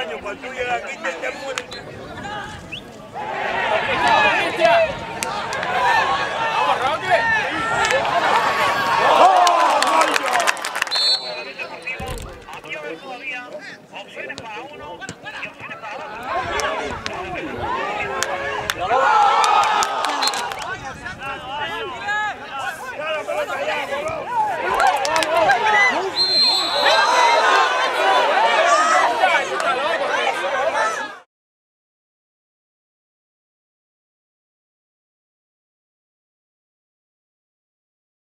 años, cuando tú llegas aquí te mueres. ¡Vamos, Roque! Aquí va a haber todavía opciones para uno y opciones para otro. ¡Ya la pelota ya,